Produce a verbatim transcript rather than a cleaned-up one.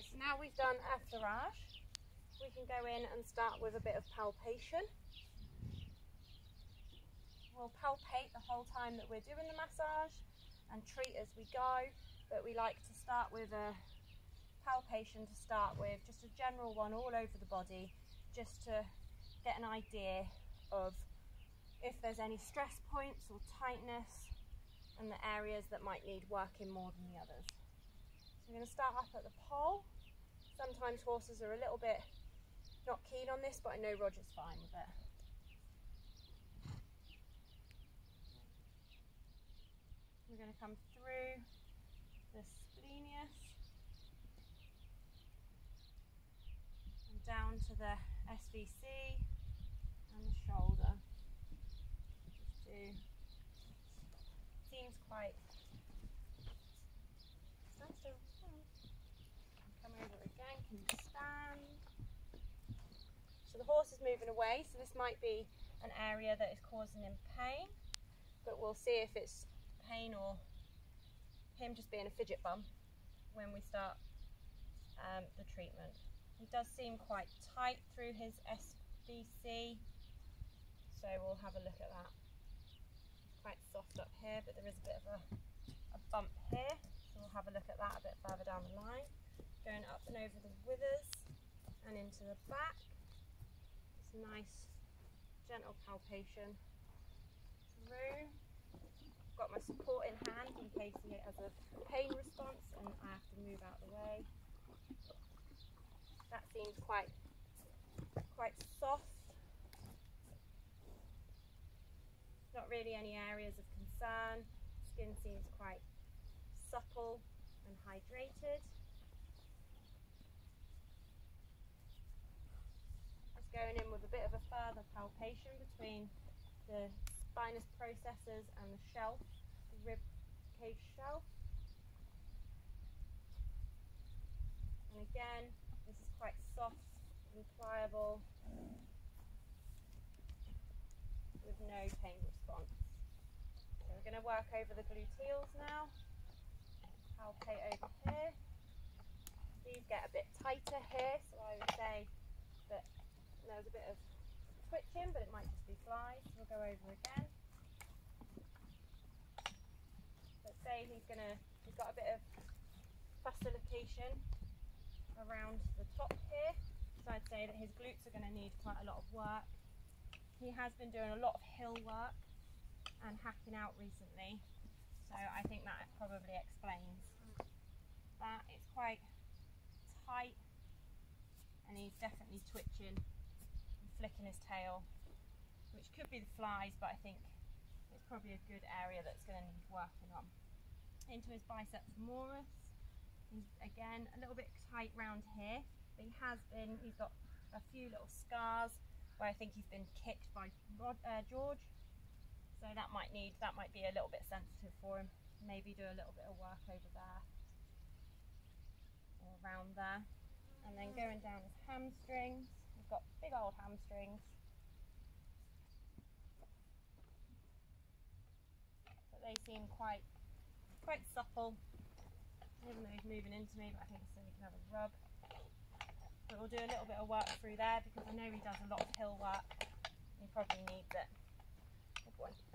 Okay, so now we've done atterrage, we can go in and start with a bit of palpation. We'll palpate the whole time that we're doing the massage and treat as we go, but we like to start with a palpation to start with, just a general one all over the body, just to get an idea of if there's any stress points or tightness and the areas that might need working more than the others. So we're going to start up at the pole. Sometimes horses are a little bit not keen on this, but I know Roger's fine with it. We're going to come through the splenius and down to the S V C and the shoulder. Just do, seems quite, stand still. Come over again, can you stand? So the horse is moving away, so this might be an area that is causing him pain, but we'll see if it's pain or him just being a fidget bum when we start um, the treatment. He does seem quite tight through his S V C, so we'll have a look at that. It's quite soft up here, but there is a bit of a, a bump here, so we'll have a look at that a bit further down the line. Going up and over the withers and into the back. It's nice gentle palpation through. Got my support in hand in case he has a pain response and I have to move out the way. That seems quite quite soft. Not really any areas of concern. Skin seems quite supple and hydrated. Just going in with a bit of a further palpation between the spinous processes and the shelf, the rib cage shelf. And again, this is quite soft and pliable with no pain response. So we're going to work over the gluteals now. Palpate over here. These get a bit tighter here, so I would say that there's a bit of twitching, but it might just be flies. We'll go over again. Let's say he's gonna, he's got a bit of facilitation around the top here, so I'd say that his glutes are going to need quite a lot of work. He has been doing a lot of hill work and hacking out recently, so I think that probably explains that. It's quite tight and he's definitely twitching and flicking his tail, which could be the flies, but I think it's probably a good area that's going to need working on. Into his biceps femoris. He's again a little bit tight round here, but he has been, he's got a few little scars where I think he's been kicked by Rod, uh, George, so that might need, that might be a little bit sensitive for him. Maybe do a little bit of work over there or around there. And then going down his hamstrings, we've got big old hamstrings, but they seem quite quite supple, even though he's moving into me, but I think so we can have a rub. But we'll do a little bit of work through there because I know he does a lot of hill work and he probably needs it. Good boy.